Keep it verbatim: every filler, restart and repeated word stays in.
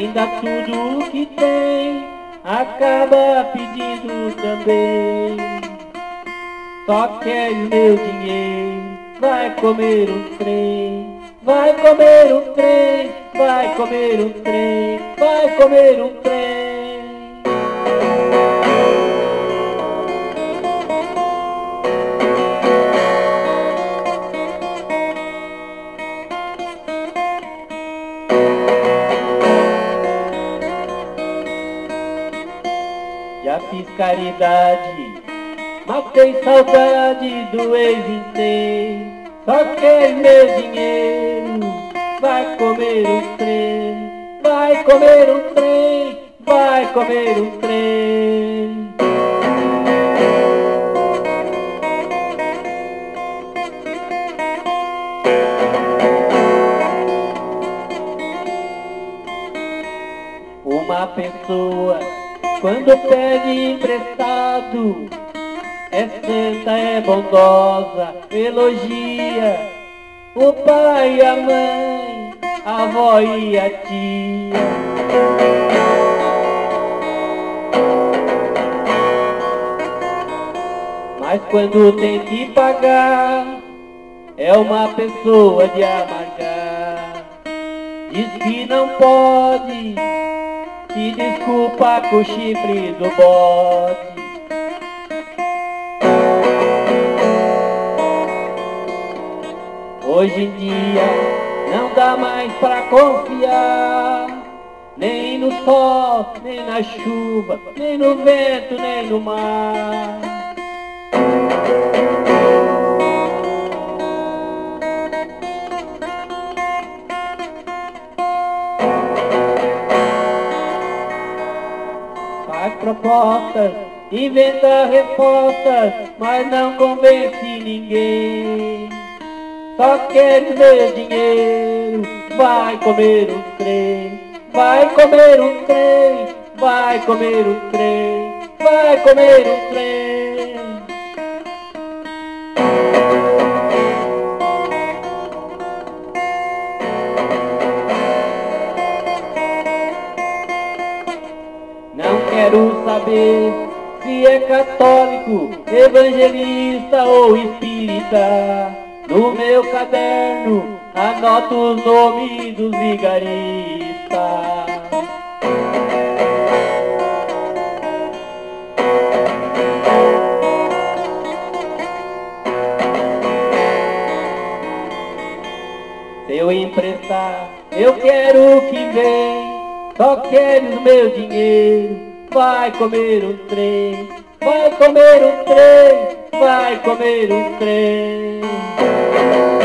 dá tudo o que tem, acaba pedindo também. Só quer meu dinheiro, vai comer um trem, vai comer um trem, vai comer um trem, vai comer um trem. Já fiz caridade, matei saudade do ex-inteiro. Só quer meu dinheiro, vai comer um trem, vai comer um trem, vai comer um trem. Uma pessoa, quando pede emprestado, é santa, é bondosa, elogia o pai e a mãe, a avó e a tia. Mas quando tem que pagar, é uma pessoa de amargar. Diz que não pode, se desculpa com o chifre do bode. Hoje em dia não dá mais pra confiar, nem no sol, nem na chuva, nem no vento, nem no mar. Faz propostas, inventa respostas, mas não convence ninguém. Só quer meu dinheiro, vai comer um trem, vai comer um trem, vai comer um trem, vai comer um trem. Não quero saber se é católico, evangelista ou espírita. No meu caderno anoto os nomes dos vigaristas. Se eu emprestar, eu quero o que vem. Só queres meu dinheiro, vai comer um trem, vai comer um trem, vai comer um trem.